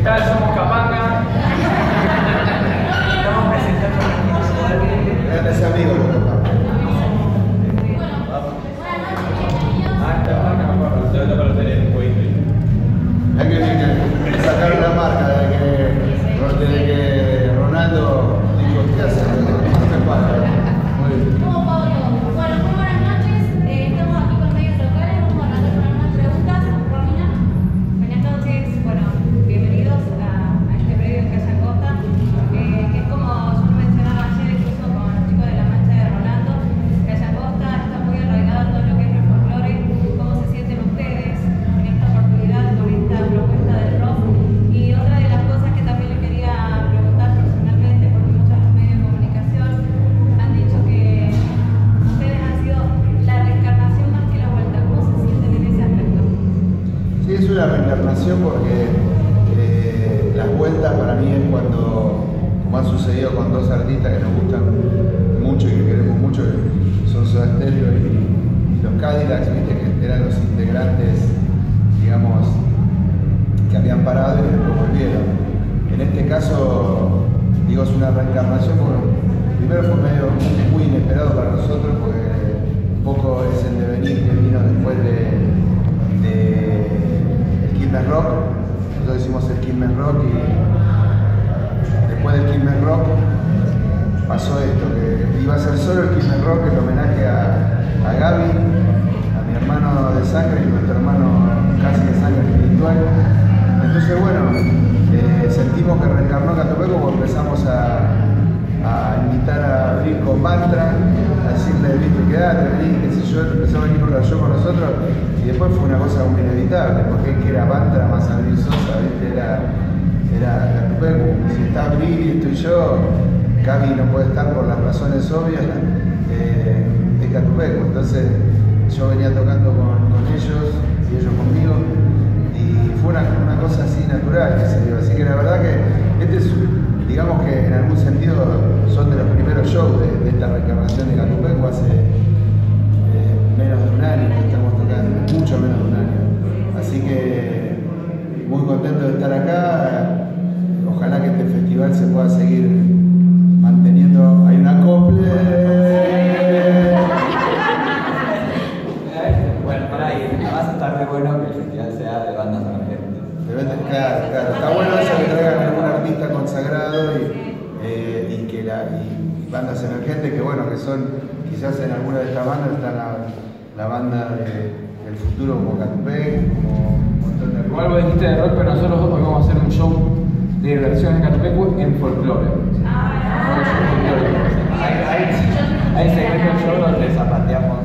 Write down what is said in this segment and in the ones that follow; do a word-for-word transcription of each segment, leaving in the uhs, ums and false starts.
tal? Somos Capanga. Estamos presentando grandes amigos los Capanga. Hay que, que sacar la marca de que, de que Ronaldo dijo, ¿qué hace? No me pasa. Muy bien. ¿Cómo va todo? Bueno, muy buenas noches. Eh, estamos aquí con medios locales. Vamos a arrancar con algunas preguntas. Romina. Buenas noches. Bueno, bienvenidos a, a este predio en Calle Angosta, eh, que es como yo mencionaba ayer, incluso con los chicos de la mancha de Ronaldo. Calle Angosta está muy arraigado en todo lo que es el folclore. ¿Cómo se sienten ustedes en esta oportunidad, con esta propuesta del rock? Y otra de las cosas que también le quería preguntar personalmente, porque muchos de los medios de comunicación han dicho que ustedes han sido la reencarnación más que la vuelta. ¿Cómo se sienten en ese aspecto? Sí, es una reencarnación porque eh, las vueltas para mí es cuando, como ha sucedido con dos artistas que nos gustan mucho y que queremos mucho, que son Soda Stereo y, y los Cadillacs, ¿viste? Que eran los integrantes, digamos, que habían parado y después volvieron. En este caso, digo, es una reencarnación porque primero fue medio muy inesperado para nosotros porque un poco es el devenir que vino después de, de el Quilmes Rock. Nosotros hicimos el Quilmes Rock y después del Quilmes Rock pasó esto, que iba a ser solo el Quilmes Rock, el homenaje a, a Gaby, a mi hermano de sangre y nuestro hermano casi de sangre espiritual. Entonces, bueno, eh, sentimos que reencarnó Catupecu porque empezamos a, a invitar a abrir con Mantra, a decirle, viste, quedate, vení, qué sé yo, empezó a venir con la show con nosotros y después fue una cosa muy inevitable, porque él que era Mantra más Abril Sosa, viste, era, era Catupecu. Si está Abril y estoy yo, Gaby no puede estar por las razones obvias, eh, es Catupecu. Entonces yo venía tocando con, con ellos y ellos conmigo. Y fue una, una cosa así natural que se dio. Así que la verdad que este es, digamos que en algún sentido son de los primeros shows de, de esta reencarnación de Catupecu hace eh, menos de un año que estamos tocando, mucho menos de un año. Así que muy contento de estar acá. Ojalá que este festival se pueda seguir manteniendo. Hay una acople. Bueno, para ahí, vas a estar de bueno que el festival sea de bandas emergentes. Claro, claro. Está bueno eso que traigan algún artista consagrado y, eh, y que la, y bandas emergentes que bueno, que son quizás en alguna de estas bandas está la, la banda de, del futuro como Catupecu, como un montón de. Igual vos dijiste de rock, pero nosotros hoy vamos a hacer un show de versiones de Catupecu en folclore. Hay, hay, hay segmentos show donde zapateamos.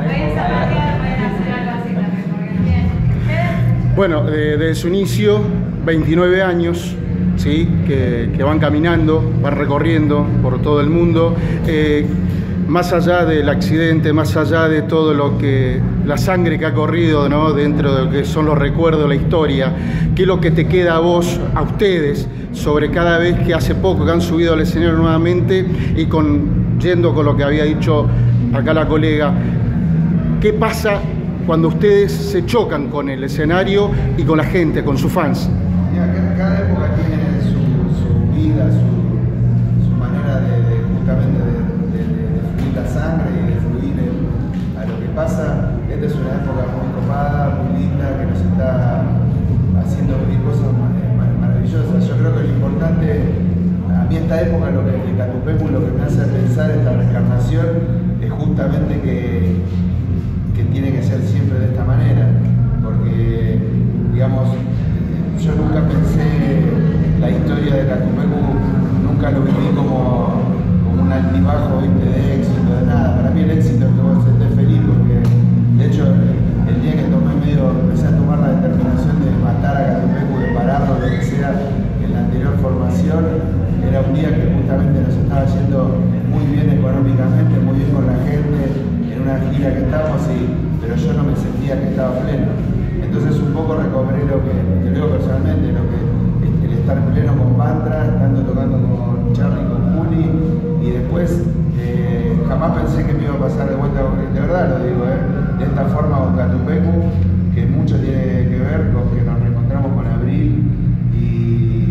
Bueno, eh, desde su inicio, veintinueve años, ¿sí? que, que van caminando, van recorriendo por todo el mundo. Eh, más allá del accidente, más allá de todo lo que, la sangre que ha corrido, ¿no? Dentro de lo que son los recuerdos, la historia, ¿qué es lo que te queda a vos, a ustedes, sobre cada vez que hace poco que han subido al escenario nuevamente y con, yendo con lo que había dicho acá la colega, qué pasa cuando ustedes se chocan con el escenario y con la gente, con sus fans? Mira, cada época tiene su, su vida, su, su manera de, de justamente de, de, de, de fluir la sangre y de fluir el, a lo que pasa. Esta es una época muy copada, muy linda, que nos está haciendo vivir cosas maravillosas. Yo creo que lo importante, a mí esta época, lo que de Catupecu, lo que me hace pensar esta reencarnación es justamente que que tiene que ser siempre de esta manera, porque, digamos, yo nunca pensé la historia de Catupecu, nunca lo viví como, como un altibajo, ¿viste? De éxito, de nada. Para mí el éxito es que vos estés feliz, porque de hecho el día que tomé medio, empecé a tomar la determinación de matar a Catupecu, de pararlo, lo que sea, en la anterior formación, era un día que justamente nos estaba yendo muy bien económicamente, muy bien con la gente, una gira que estábamos, y, pero yo no me sentía que estaba pleno. Entonces un poco recobré lo que, te lo digo personalmente, lo que, el estar pleno con Mantra, estando tocando con Charlie, con Juli, y después eh, jamás pensé que me iba a pasar de vuelta, de verdad lo digo, eh, de esta forma con Catupecu, que mucho tiene que ver con que nos reencontramos con Abril y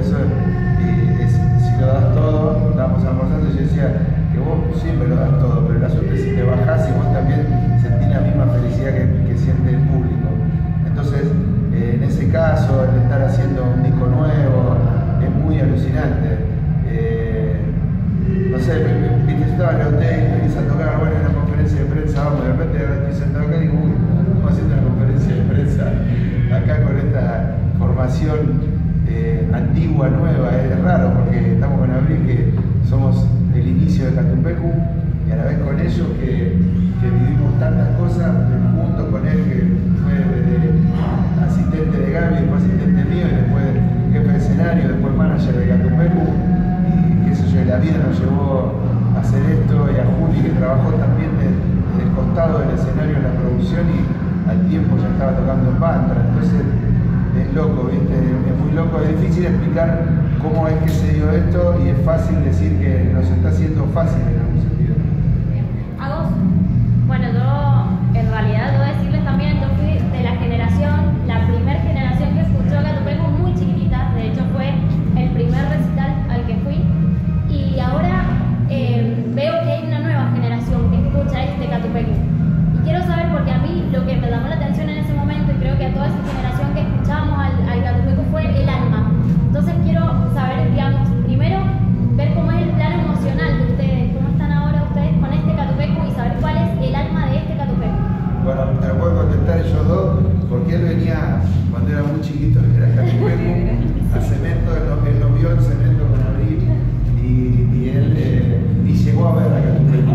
eso eh, es, si lo das todo, estábamos almorzando y yo decía que vos siempre lo das todo, pero el asunto es si te bajás y vos también sentís la misma felicidad que, que siente el público. Entonces, eh, en ese caso, el estar haciendo un disco nuevo es muy alucinante. Eh, no sé, viste, yo estaba en el hotel, empecé a tocar, bueno, en una conferencia de prensa, vamos, de repente estoy sentado acá y digo, uy, estamos haciendo una conferencia de prensa acá con esta formación eh, antigua, nueva. Es raro porque estamos con Abril, que somos el inicio de Catupecu, y a la vez con ellos que, que vivimos tantas cosas juntos con él, que fue desde asistente de Gaby, después asistente mío, y después jefe de escenario, después manager de Catupecu, y qué sé yo, la vida nos llevó a hacer esto, y a Juli, que trabajó también desde el costado del escenario en la producción y al tiempo ya estaba tocando en Bantra. Entonces es loco, ¿viste? Es muy loco, es difícil explicar cómo es que se dio esto, y es fácil decir que nos está haciendo fácil en algún sentido. ¿A vos? Bueno, yo en realidad debo decirles también, yo fui de la generación, la primera generación que escuchó Catupecu muy chiquitita, de hecho fue el primer recital al que fui, y ahora eh, veo que hay una nueva generación que escucha este Catupecu. Y quiero saber, porque a mí lo que me llamó la atención en ese momento, y creo que a toda esa generación que escuchábamos al, al Catupecu, fue el alma. Entonces quiero saber, digamos, primero, ver cómo es el plano emocional de ustedes, cómo están ahora ustedes con este Catupecu, y saber cuál es el alma de este Catupecu. Bueno, te lo puedo contestar ellos dos, porque él venía cuando era muy chiquito, que era Catupecu, a Cemento, él lo, él lo vio en Cemento con Abril, y, y él eh, ni llegó a ver a Catupecu.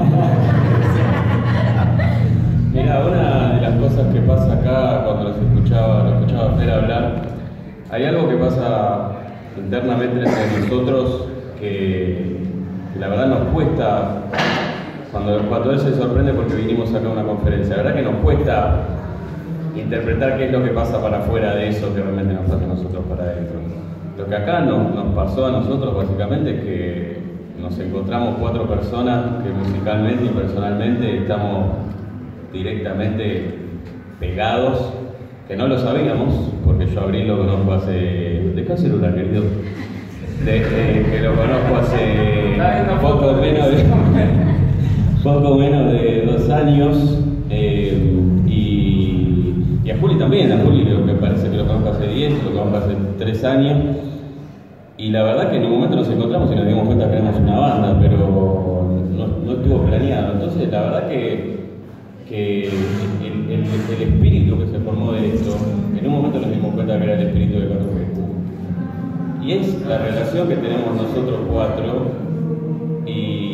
Mira, una de las cosas que pasa acá cuando los escuchaba, lo escuchaba a Fer hablar, hay algo que pasa internamente entre nosotros que, que la verdad nos cuesta, cuando, cuando él se sorprende porque vinimos acá a una conferencia, la verdad que nos cuesta interpretar qué es lo que pasa para afuera de eso que realmente nos pasa a nosotros para adentro. Lo que acá nos, nos pasó a nosotros básicamente es que nos encontramos cuatro personas que musicalmente y personalmente estamos directamente pegados, que no lo sabíamos, porque yo a Abril lo conozco hace... Deja el celular, querido. De, de, que lo conozco hace poco menos de, poco menos de dos años, eh, y, y a Juli también, a Juli me parece que lo conozco hace diez, lo conozco hace tres años, y la verdad que en un momento nos encontramos y nos dimos cuenta que éramos una banda, pero no, no estuvo planeado. Entonces la verdad que que el, el, el espíritu que se formó de esto, en un momento nos dimos cuenta que era el espíritu de Catupecu. Y es la relación que tenemos nosotros cuatro, y,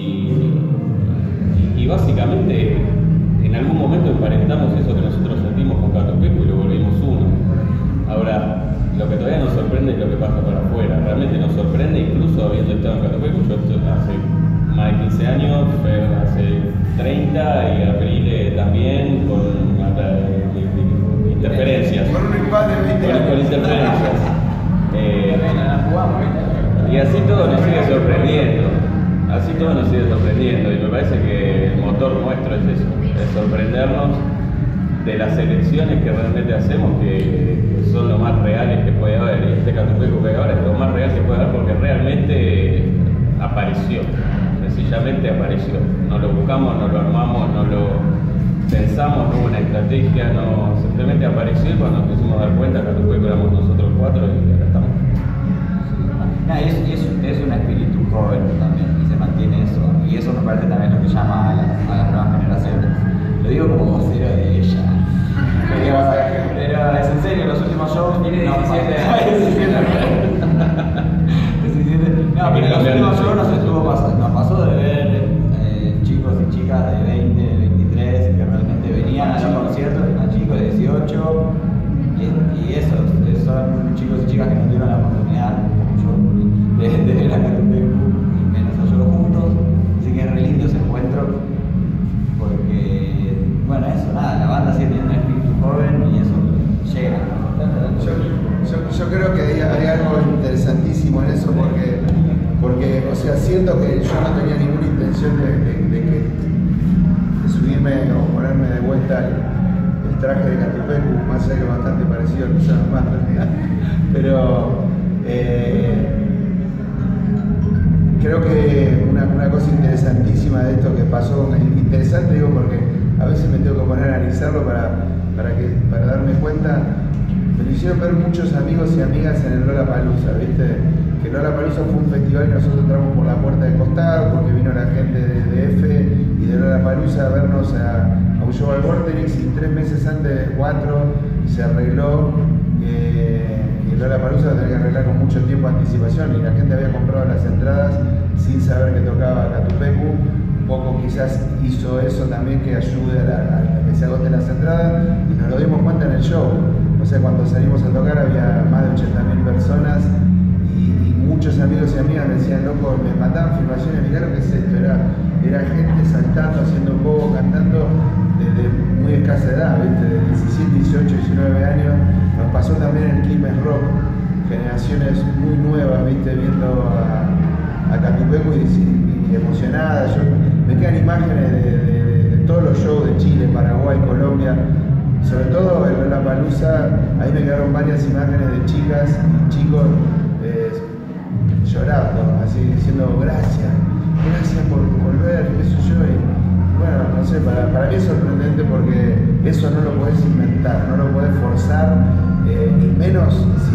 y, y básicamente en algún momento emparentamos eso que nosotros sentimos con Catupecu y lo volvimos uno. Ahora, lo que todavía nos sorprende es lo que pasa para afuera. Realmente nos sorprende, incluso habiendo estado en Catupecu, yo hace más de quince años, Fer hace treinta, y Abril también, con uh, interferencias. Con un empate de veinte años. Con interferencias. Eh, y así todo nos sigue sorprendiendo. Así todo nos sigue sorprendiendo. Y me parece que el motor nuestro es eso, es sorprendernos de las elecciones que realmente hacemos, que son lo más reales que puede haber. Y este Catupecu que ahora es lo más real que puede haber porque realmente apareció. Sencillamente apareció, no lo buscamos, no lo armamos, no lo pensamos, no hubo una estrategia, no, simplemente apareció, y cuando nos quisimos dar cuenta que Catupecu éramos nosotros cuatro y acá estamos. No, y es, es, es un espíritu joven también, y se mantiene eso, y eso me parece también lo que llama a las, a las nuevas generaciones. Lo digo como vocero de ella. Pero, pero es en serio, los últimos shows tiene diecisiete años. No, pero en los últimos shows nos estuvo pasando, nos pasó de ver eh, chicos y chicas de veinte, veintitrés que realmente venían a los conciertos, eran chicos de dieciocho, y, y esos son chicos y chicas que no tuvieron la oportunidad, como yo, de, de ver a Catupecu y menos a yo juntos, así que es re lindo ese encuentro, porque, bueno, eso, nada, la banda sí tiene un espíritu joven y eso llega. Yo, yo, yo creo que hay, hay algo interesantísimo en eso, porque, porque, o sea, siento que yo no tenía ninguna intención de, de, de, que, de subirme o ponerme de vuelta el, el traje de Catupecu, más allá que bastante parecido al que usaban más, pero, Eh, creo que una, una cosa interesantísima de esto que pasó, interesante digo porque a veces me tengo que poner a analizarlo para, para, que, para darme cuenta, me lo hicieron ver muchos amigos y amigas en el Lollapalooza, ¿viste? Que Lollapalooza fue un festival y nosotros entramos por la puerta de costado porque vino la gente de D F y de Lollapalooza a vernos a, a un show al Vorterix y tres meses antes, cuatro, se arregló eh, y Lollapalooza lo tenía que arreglar con mucho tiempo de anticipación y la gente había comprado las entradas sin saber que tocaba Catupecu. Un poco quizás hizo eso también que ayude a, la, a que se agoten las entradas y nos lo dimos cuenta en el show. O sea, cuando salimos a tocar había más de ochenta mil personas y, y muchos amigos y amigas me decían, loco, me mandaban filmaciones, mirá lo que es esto, era, era gente saltando, haciendo poco, cantando desde muy escasa edad, ¿viste? De diecisiete, dieciocho, diecinueve años. Nos pasó también en el Quilmes Rock, generaciones muy nuevas, ¿viste? Viendo a, a Catupecu y, y, y emocionadas. Yo, me quedan imágenes de, de, de, de todos los shows de Chile, Paraguay, Colombia, sobre todo en Lollapalooza. Ahí me quedaron varias imágenes de chicas y chicos eh, llorando, así diciendo gracias, gracias por volver, qué sé yo. Y, bueno, no sé, para, para mí es sorprendente porque eso no lo podés inventar, no lo podés forzar, eh, y menos si